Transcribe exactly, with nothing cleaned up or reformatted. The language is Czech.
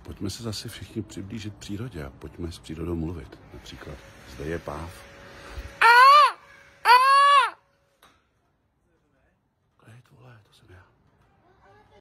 Pojďme se zase všichni přiblížit přírodě a pojďme s přírodou mluvit. Například zde je páv. Klid, vole, to jsem já.